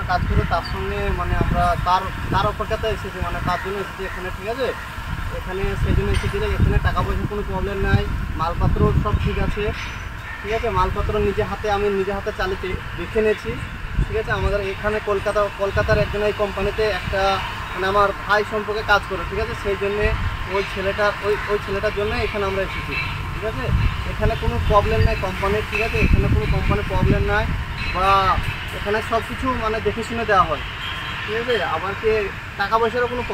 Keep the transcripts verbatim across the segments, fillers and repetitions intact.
কাজ করে তার সঙ্গে মানে আমরা তার তার অপেক্ষাতে এসেছি, মানে তার জন্য এসেছি এখানে, ঠিক আছে। এখানে সেই জন্য এসেছি, এখানে টাকা পয়সার কোনো প্রবলেম নাই, মালপত্র সব ঠিক আছে, ঠিক আছে। মালপত্র নিজে হাতে আমি নিজে হাতে চালিয়ে দেখে নিয়েছি, ঠিক আছে। আমাদের এখানে কলকাতা কলকাতার একজন এই কোম্পানিতে একটা মানে আমার ভাই সম্পর্কে কাজ করে, ঠিক আছে। সেই জন্যে ওই ছেলেটার ওই ওই ছেলেটার জন্য এখানে আমরা এসেছি, ঠিক আছে। এখানে কোনো প্রবলেম নাই কোম্পানির, ঠিক আছে। এখানে কোনো কোম্পানির প্রবলেম নাই, বা এখানে সব কিছু মানে দেখে শুনে দেওয়া হয়, ঠিক আছে। আবার কি টাকা পয়সারও কোনো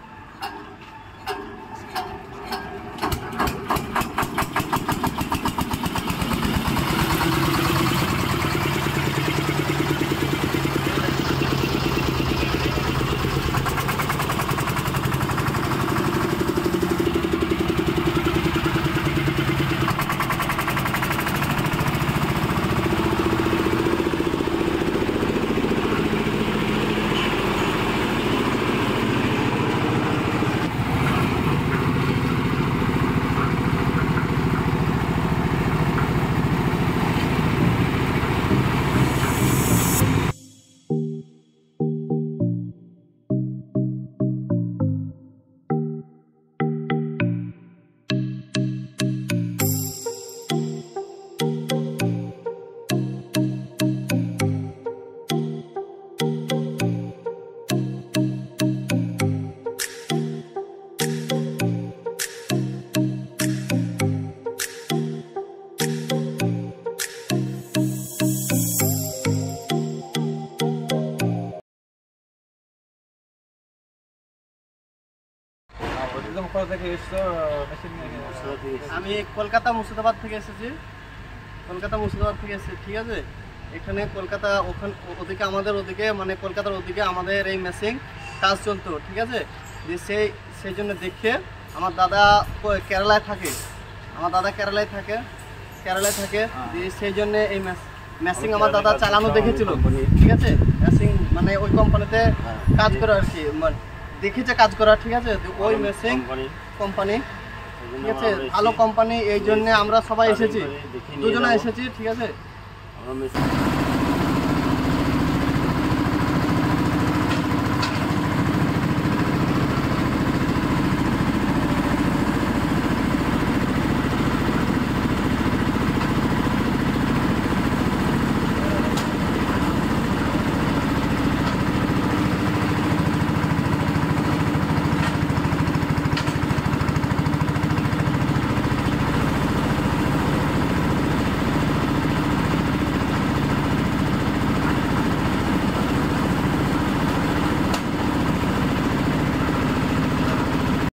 আমি কলকাতা মুর্শিদাবাদ থেকে এসেছি, কলকাতা মুর্শিদাবাদ থেকে এসেছি, ঠিক আছে। এখানে কলকাতা ওখান ওদিকে আমাদের ওদিকে মানে কলকাতার ওদিকে আমাদের এই মেশিন কাজ চলতো, ঠিক আছে। যে সেই সেই জন্য দেখে আমার দাদা কেরালায় থাকে, আমার দাদা কেরালায় থাকে কেরালায় থাকে দিয়ে সেই জন্য এই মেশিন আমার দাদা চালানো দেখেছিল, ঠিক আছে। মেশিন মানে ওই কোম্পানিতে কাজ করে আর কি, মানে দেখেছে কাজ করা, ঠিক আছে। ওই মেশিন কোম্পানি, ঠিক আছে, ভালো কোম্পানি, এই জন্য আমরা সবাই এসেছি, দুজনে এসেছি, ঠিক আছে।